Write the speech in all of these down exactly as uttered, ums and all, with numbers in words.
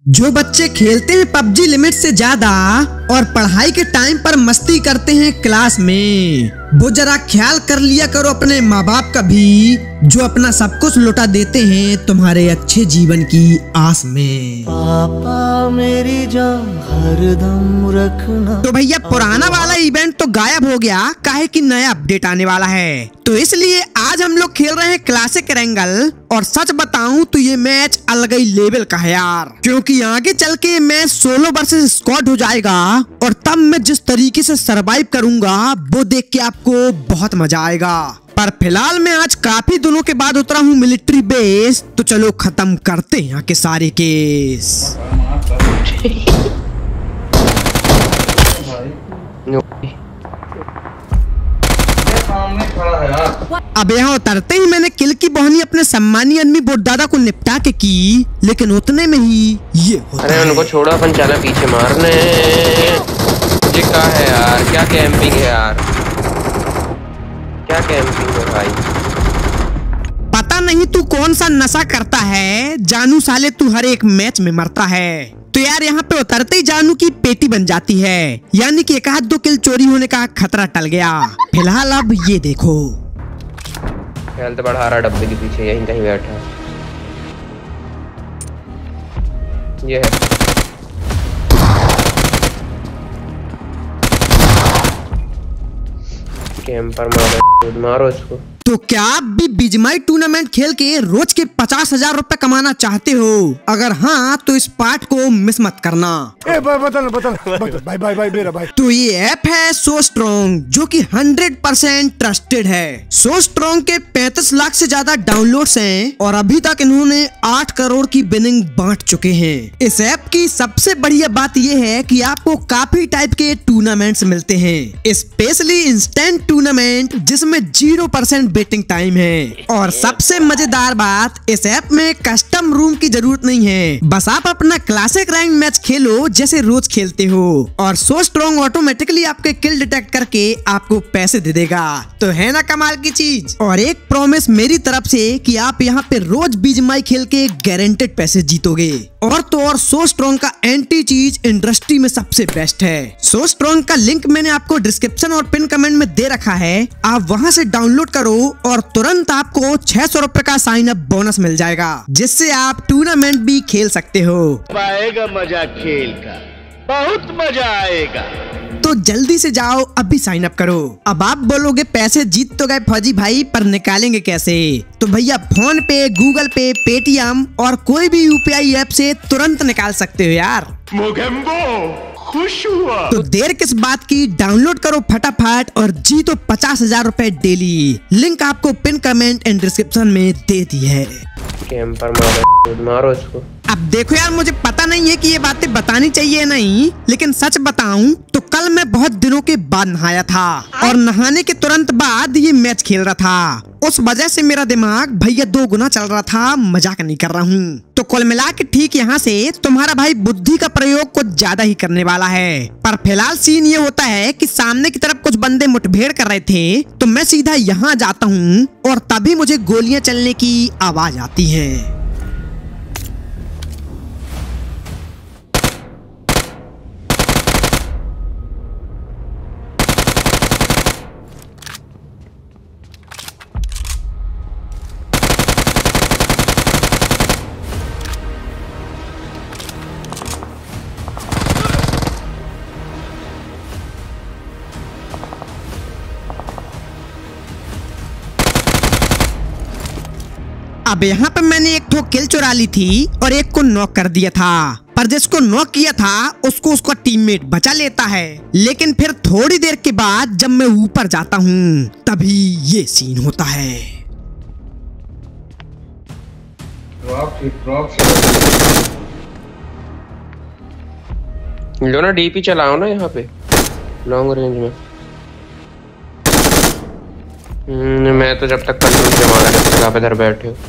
जो बच्चे खेलते हैं पबजी लिमिट से ज्यादा और पढ़ाई के टाइम पर मस्ती करते हैं क्लास में, वो जरा ख्याल कर लिया करो अपने माँ बाप का भी, जो अपना सब कुछ लुटा देते हैं तुम्हारे अच्छे जीवन की आस में। पापा मेरी जान हरदम रखना। तो भैया पुराना वाला इवेंट तो गायब हो गया, काहे कि नया अपडेट आने वाला है, तो इसलिए आज हम लोग खेल रहे हैं क्लासिक रैंगल। और सच बताऊं तो ये मैच अलग ही लेवल का है यार, क्योंकि आगे चल के मैच सोलो वर्सेस स्क्वाड हो जाएगा और तब मैं जिस तरीके से सरवाइव करूंगा वो देख के आपको बहुत मजा आएगा। पर फिलहाल मैं आज काफी दिनों के बाद उतरा हूँ मिलिट्री बेस, तो चलो खत्म करते हैं यहाँ के सारे केस। अब यहाँ उतरते ही मैंने किल की बोहनी अपने सम्मानीय एनिमी बोट दादा को निपटा के की, लेकिन उतने में ही ये होता अरे है। उनको छोड़ो, अपन चला पीछे मारने। ये क्या है यार, क्या कैंपिंग है यार, क्या कैंपिंग है भाई। पता नहीं तू कौन सा नशा करता है जानू, साले तू हर एक मैच में मरता है। तो यार यहाँ पे उतरते ही जानू की पेटी बन जाती है, यानी कि एक आध दो किल चोरी होने का खतरा टल गया। फिलहाल अब ये देखो, हेल्थ बढ़ा रहा डब्बे के पीछे, यहीं कहीं बैठा है। ये है कैंपर, मारो मारो इसको। तो क्या आप भी बीजीएमआई टूर्नामेंट खेल के रोज के पचास हजार रूपए कमाना चाहते हो? अगर हाँ तो इस पार्ट को मिस मत करना। ए, बदल बदल बदल भाई भाई भाई मेरा भाई। तो ये ऐप है सो स्ट्रॉन्ग, जो कि हंड्रेड परसेंट ट्रस्टेड है। सो स्ट्रॉन्ग के पैंतीस लाख से ज्यादा डाउनलोड्स हैं और अभी तक इन्होंने आठ करोड़ की बिनिंग बांट चुके हैं। इस ऐप की सबसे बढ़िया बात ये है कि आपको काफी टाइप के टूर्नामेंट्स मिलते हैं, स्पेशली इंस्टेंट टूर्नामेंट जिसमें जीरो परसेंट बेटिंग टाइम है। और सबसे मजेदार बात, इस ऐप में कस्टम रूम की जरूरत नहीं है, बस आप अपना क्लासिक रैंक मैच खेलो जैसे रोज खेलते हो और सो स्ट्रॉन्ग ऑटोमेटिकली आपके किल डिटेक्ट करके आपको पैसे दे देगा। तो है ना कमाल की चीज। और एक प्रॉमिस मेरी तरफ से कि आप यहाँ पे रोज बीजीएमआई खेल के गारंटेड पैसे जीतोगे। और तो और सो स्ट्रॉन्ग का एंटी चीज इंडस्ट्री में सबसे बेस्ट है। सो स्ट्रॉन्ग का लिंक मैंने आपको डिस्क्रिप्शन और पिन कमेंट में दे रखा है, आप वहां से डाउनलोड करो और तुरंत आपको छह सौ रुपए का साइन अप बोनस मिल जाएगा, जिससे आप टूर्नामेंट भी खेल सकते हो। आएगा मजा खेल का, बहुत मजा आएगा। तो जल्दी से जाओ अभी साइन अप करो। अब आप बोलोगे पैसे जीत तो गए फौजी भाई, पर निकालेंगे कैसे? तो भैया फोन पे, गूगल पे, पेटीएम और कोई भी यूपीआई ऐप से तुरंत निकाल सकते हो यार। मोगेम्बो खुश हुआ। तो देर किस बात की, डाउनलोड करो फटाफट और जीतो पचास हजार रूपए डेली। लिंक आपको पिन कमेंट एंड डिस्क्रिप्शन में दे दी है। कैंपर, मारो मारो इसको। अब देखो यार, मुझे पता नहीं है कि ये बातें बतानी चाहिए नहीं, लेकिन सच बताऊं तो कल मैं बहुत दिनों के बाद नहाया था और नहाने के तुरंत बाद ये मैच खेल रहा था। उस वजह से मेरा दिमाग भैया दो गुना चल रहा था, मजाक नहीं कर रहा हूँ। तो कुल मिला के ठीक यहाँ से तुम्हारा भाई बुद्धि का प्रयोग कुछ ज्यादा ही करने वाला है। पर फिलहाल सीन ये होता है कि सामने की तरफ कुछ बंदे मुठभेड़ कर रहे थे, तो मैं सीधा यहाँ जाता हूँ और तभी मुझे गोलियां चलने की आवाज आती है। अब यहाँ पे मैंने एक ठो किल चुरा ली थी और एक को नॉक कर दिया था, पर जिसको नॉक किया था उसको उसका टीममेट बचा लेता है। लेकिन फिर थोड़ी देर के बाद जब मैं ऊपर जाता हूँ तभी ये सीन होता है। लो ना डीपी चलाओ ना यहाँ पे लॉन्ग रेंज में। हम्म, मैं तो जब तक कंट्रोल से मारा नहीं जगह पे इधर बैठे हो।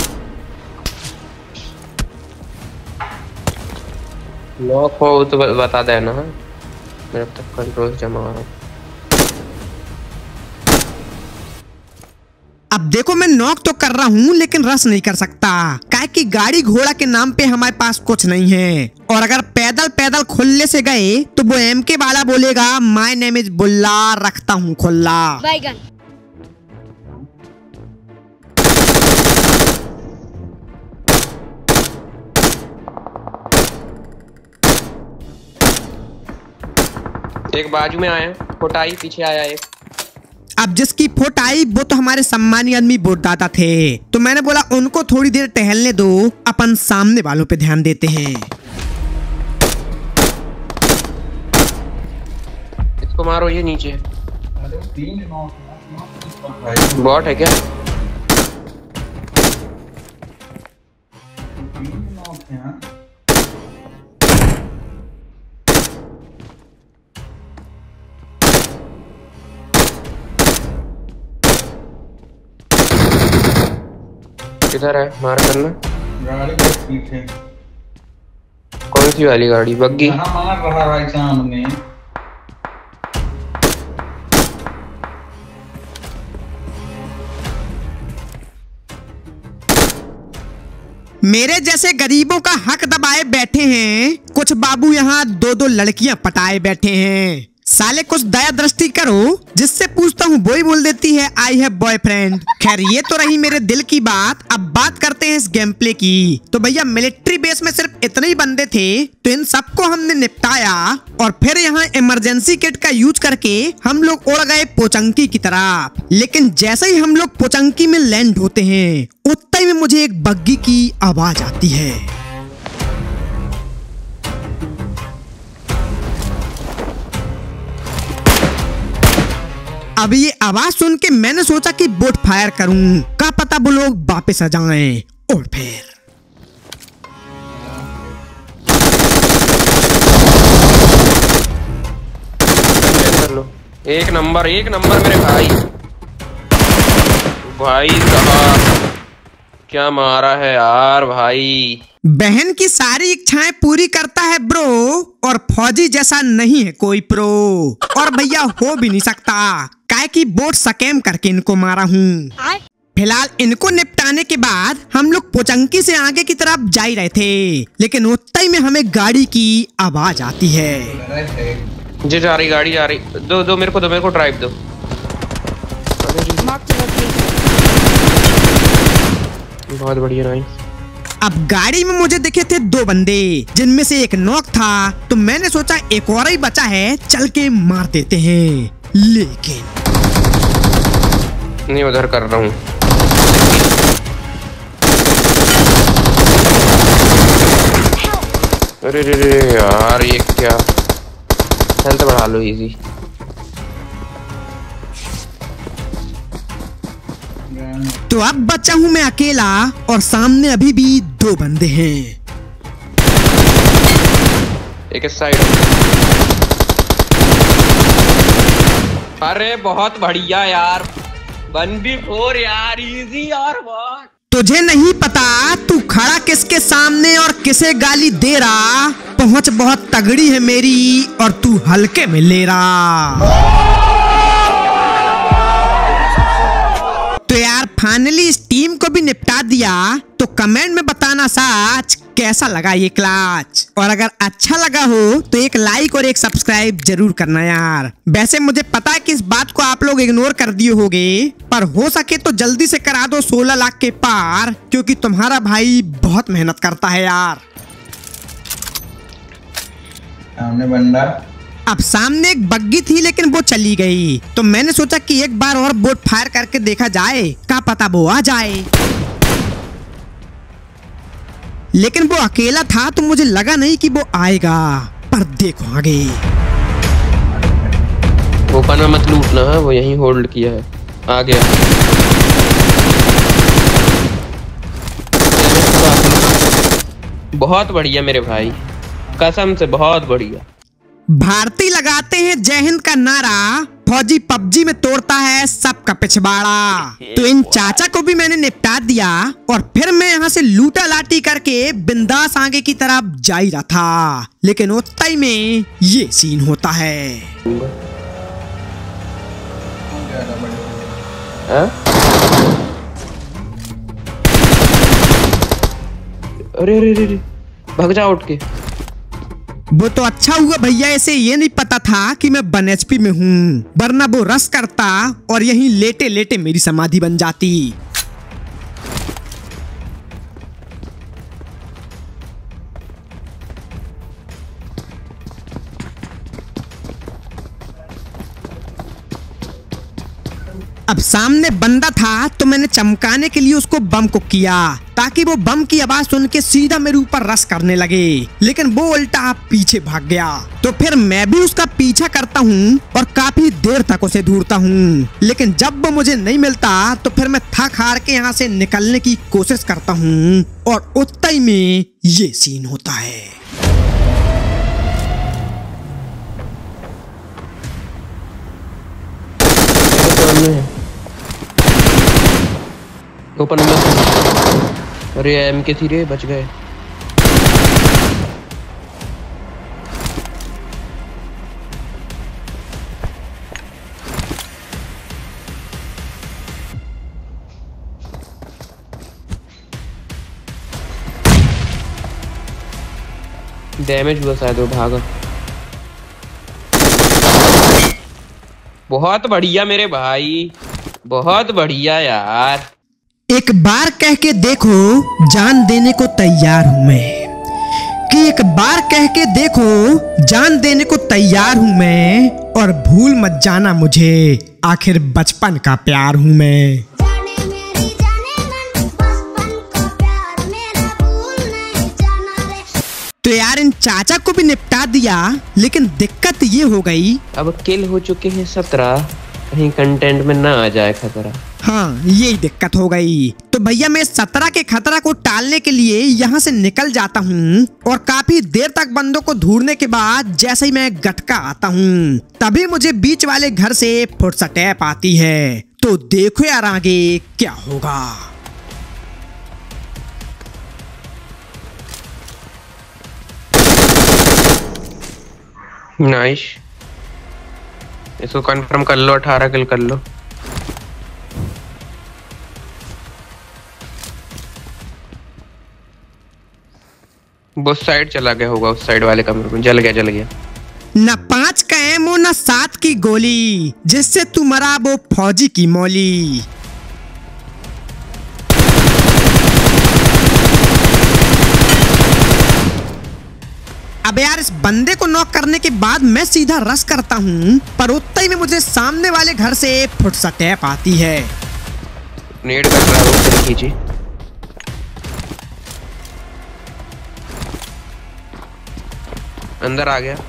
लॉक हो तो बता देना। मैं जब तक कंट्रोल से मार रहा हूँ। अब देखो मैं नॉक तो कर रहा हूँ लेकिन रस नहीं कर सकता, काहे कि गाड़ी घोड़ा के नाम पे हमारे पास कुछ नहीं है। और अगर पैदल पैदल खुले से गए तो वो एम के वाला बोलेगा माय नेम इज बुल्ला, रखता हूँ खुल्ला। एक बाजू में आया, फोटाई पीछे आया एक। अब जिसकी फोट आई वो तो हमारे सम्मानी आदमी वोट दाता थे, तो मैंने बोला उनको थोड़ी देर टहलने दो, अपन सामने वालों पे ध्यान देते हैं। इसको मारो, ये नीचे है। बॉट है क्या? किधर है? मार करना। गाड़ी के पीछे। कौन सी वाली गाड़ी? बग्गी? मार रहा भाई सामने। मेरे जैसे गरीबों का हक दबाए बैठे हैं, कुछ बाबू यहाँ दो दो लड़कियां पटाए बैठे हैं। साले कुछ दया दृष्टि करो, जिससे पूछता हूँ वो ही बोल देती है आई हैव बॉयफ्रेंड। खैर ये तो रही मेरे दिल की बात, अब बात करते हैं इस गेम प्ले की। तो भैया मिलिट्री बेस में सिर्फ इतने ही बंदे थे, तो इन सबको हमने निपटाया और फिर यहाँ इमरजेंसी किट का यूज करके हम लोग उड़ गए पोचंकी की तरफ। लेकिन जैसे ही हम लोग पोचंकी में लैंड होते हैं, उतने में मुझे एक बग्गी की आवाज आती है। अब ये आवाज सुन के मैंने सोचा कि बोट फायर करूं, क्या पता वो लोग वापस आ जाएं। और फिर कर लो। एक नंबर, एक नंबर मेरे भाई। भाई साहब क्या मारा है यार भाई। बहन की सारी इच्छाएं पूरी करता है ब्रो, और फौजी जैसा नहीं है कोई प्रो, और भैया हो भी नहीं सकता, काहे कि बोट स्कैम करके इनको मारा हूँ। फिलहाल इनको निपटाने के बाद हम लोग पोचंकी से आगे की तरफ जा ही रहे थे, लेकिन उतना ही में हमें गाड़ी की आवाज आती है। जी जा रही गाड़ी, जा रही। दो दो मेरे को, दो मेरे को ड्राइव दो। बहुत बढ़िया नाइस। अब गाड़ी में मुझे दिखे थे दो बंदे, जिनमें से एक नॉक था, तो मैंने सोचा एक और ही बचा है, चल के मार देते हैं। लेकिन नहीं, उधर कर रहा हूँ। अरे रे रे यार, ये क्या? हेल्थ बढ़ा लो इजी। तो अब बचा हूँ मैं अकेला, और सामने अभी भी दो बंदे हैं। एक इस साइड। अरे बहुत बढ़िया यार, वन बी फोर यार, इजी यार। बहुत तुझे नहीं पता तू खड़ा किसके सामने और किसे गाली दे रहा, पहुंच बहुत तगड़ी है मेरी और तू हल्के में ले रहा। तो यार फाइनली इस टीम को भी निपटा दिया, तो कमेंट में बताना साच कैसा लगा ये क्लच, और अगर अच्छा लगा हो तो एक लाइक और एक सब्सक्राइब जरूर करना यार। वैसे मुझे पता है कि इस बात को आप लोग इग्नोर कर दिए होगे, पर हो सके तो जल्दी से करा दो सोलह लाख के पार, क्योंकि तुम्हारा भाई बहुत मेहनत करता है यार। सामने बंदा। अब सामने एक बग्गी थी लेकिन वो चली गई, तो मैंने सोचा कि एक बार और बोट फायर करके देखा जाए, क्या पता वो आ जाए। लेकिन वो अकेला था तो मुझे लगा नहीं कि वो आएगा, पर देखो आगे। ओपन में मत लूटना है, वो यहीं होल्ड किया है। आ गया। बहुत बढ़िया मेरे भाई, कसम से बहुत बढ़िया। भारतीय लगाते हैं जय हिंद का नारा, फौजी पबजी में तोड़ता है सबका पिछवाड़ा। तो इन चाचा को भी मैंने निपटा दिया, और फिर मैं यहाँ से लूटा लाटी करके बिंदास आगे की तरफ जा ही रहा था, लेकिन उतना ही में ये सीन होता है। हाँ? अरे अरे अरे भाग जा उठ के। वो तो अच्छा हुआ भैया, ऐसे ये नहीं पता था कि मैं वन एचपी में हूँ, वरना वो रस करता और यहीं लेटे लेटे मेरी समाधि बन जाती। अब सामने बंदा था तो मैंने चमकाने के लिए उसको बम को किया ताकि वो बम की आवाज सुन के सीधा मेरे ऊपर रस करने लगे, लेकिन वो उल्टा पीछे भाग गया। तो फिर मैं भी उसका पीछा करता हूँ और काफी देर तक उसे ढूंढता हूँ, लेकिन जब वो मुझे नहीं मिलता तो फिर मैं थक हार के यहाँ से निकलने की कोशिश करता हूँ और उतना ही में ये सीन होता है। ओपन में। अरे एम के थी रे, बच गए। डैमेज हुआ शायद, वो भागा। बहुत बढ़िया मेरे भाई, बहुत बढ़िया यार। एक बार कह के देखो जान देने को तैयार हूं मैं, कि एक बार कह के देखो जान देने को तैयार हूं मैं, और भूल मत जाना मुझे, आखिर बचपन का प्यार हूं मैं। तो यार इन चाचा को भी निपटा दिया, लेकिन दिक्कत ये हो गई अब किल हो चुके हैं सत्रह, कहीं कंटेंट में ना आ जाए खतरा। हाँ यही दिक्कत हो गई। तो भैया मैं सत्रह के खतरा को टालने के लिए यहाँ से निकल जाता हूँ, और काफी देर तक बंदों को ढूंढने के बाद जैसे ही मैं गटका आता हूँ तभी मुझे बीच वाले घर से फुटस्टेप आती है। तो देखो यार आगे क्या होगा। नाइस, इसको कंफर्म कर लो, अठारह किल कर लो। वो साइड चला गया होगा, उस साइड वाले कमरे में। जल गया जल गया। न पांच का एमो न सात की गोली, जिससे तू मरा वो फौजी की मौली। अब यार इस बंदे को नॉक करने के बाद मैं सीधा रश करता हूँ, पर उतना ही में मुझे सामने वाले घर से फुटस्टेप आती है। नेड कर रहा हूँ, फिर खींची। अंदर आ गया।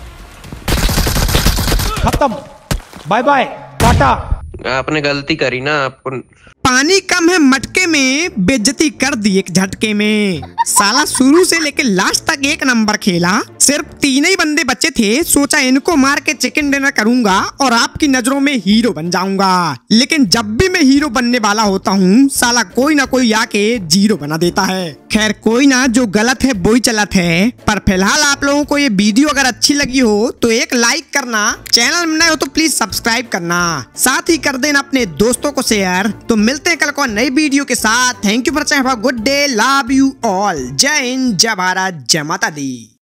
खत्म, बाय बाय, टाटा। आपने गलती करी ना, आपको पानी कम है मटके में, बेइज्जती कर दी एक झटके में। साला शुरू से लेके लास्ट तक एक नंबर खेला, सिर्फ तीन ही बंदे बचे थे, सोचा इनको मार के चिकन डिनर करूंगा और आपकी नजरों में हीरो बन जाऊंगा। लेकिन जब भी मैं हीरो बनने वाला होता हूँ साला कोई ना कोई आके जीरो बना देता है। खैर कोई ना, जो गलत है वही चलत है। पर फिलहाल आप लोगों को ये वीडियो अगर अच्छी लगी हो तो एक लाइक करना, चैनल में नए हो तो प्लीज सब्सक्राइब करना, साथ ही कर देना अपने दोस्तों को शेयर। तो मिलते हैं कल को नई वीडियो के साथ। Thank you for watching, have a good day, love you all. जय हिंद, जय भारत, जय माता दी।